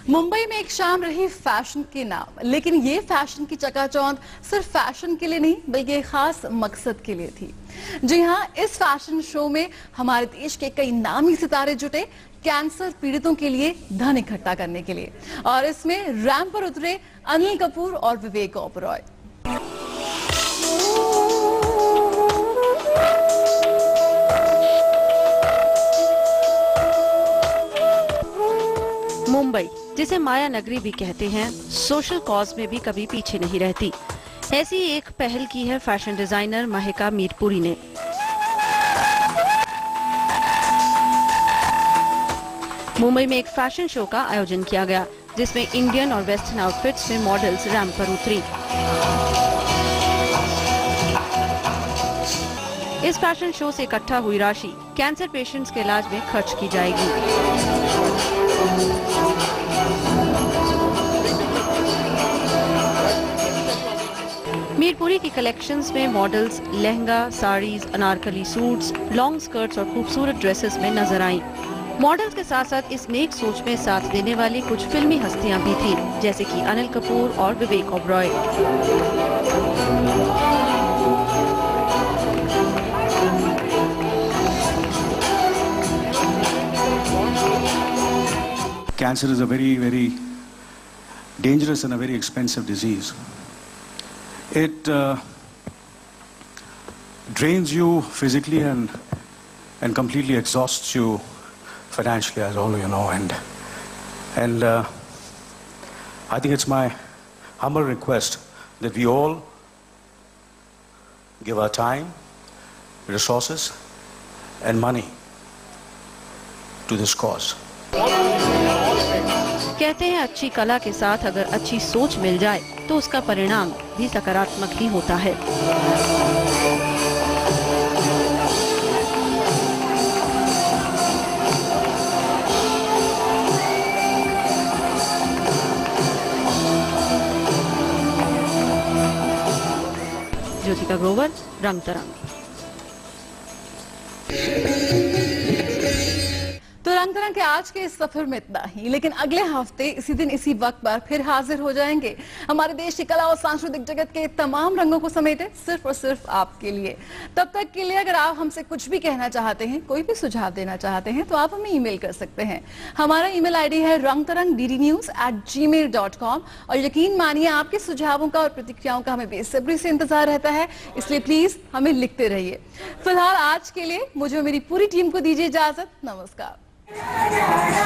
मुंबई में एक शाम रही फैशन के नाम, लेकिन ये फैशन की चकाचौंध सिर्फ फैशन के लिए नहीं बल्कि एक खास मकसद के लिए थी। जी हाँ, इस फैशन शो में हमारे देश के कई नामी सितारे जुटे कैंसर पीड़ितों के लिए धन इकट्ठा करने के लिए, और इसमें रैंप पर उतरे अनिल कपूर और विवेक ओबरॉय। मुंबई, जिसे माया नगरी भी कहते हैं, सोशल कॉज में भी कभी पीछे नहीं रहती। ऐसी एक पहल की है फैशन डिजाइनर महिका मीरपुरी ने। मुंबई में एक फैशन शो का आयोजन किया गया, जिसमें इंडियन और वेस्टर्न आउटफिट्स में मॉडल्स रैंप पर उतरी। इस फैशन शो से इकट्ठा हुई राशि कैंसर पेशेंट्स के इलाज में खर्च की जाएगी। मीरपुरी की कलेक्शंस में models lehenga, saris, anarkali suits, long skirts और खूबसूरत ड्रेसेस में नजर आईं। मॉडल्स के साथ साथ इस नेक सोच में साथ देने वाली कुछ फिल्मी हस्तियां भी थीं, जैसे कि अनिल कपूर और Vivek Oberoi. Cancer is a very, very dangerous and a very expensive disease. It drains you physically and completely exhausts you financially, as all you know. And I think it's my humble request that we all give our time, resources, and money to this cause. कहते हैं अच्छी कला के साथ अगर अच्छी सोच मिल जाए तो उसका परिणाम भी सकारात्मक ही होता है। ज्योतिका ग्रोवर, रंग तरंग। तो रंग तरंग के आज के इस सफर में इतना ही, लेकिन अगले हफ्ते इसी दिन इसी वक्त पर फिर हाजिर हो जाएंगे हमारे देश की कला और सांस्कृतिक जगत के तमाम रंगों को समेटे सिर्फ और सिर्फ आपके लिए। तब तक के लिए अगर आप हमसे कुछ भी कहना चाहते हैं, कोई भी सुझाव देना चाहते हैं, तो आप हमें ईमेल कर सकते हैं। हमारा ईमेल आईडी है rangtarangddnews@gmail.com, और यकीन मानिए आपके सुझावों का और प्रतिक्रियाओं का हमें बेसब्री से इंतजार रहता है, इसलिए प्लीज हमें लिखते रहिए। फिलहाल आज के लिए मुझे मेरी पूरी टीम को दीजिए इजाजत। नमस्कार।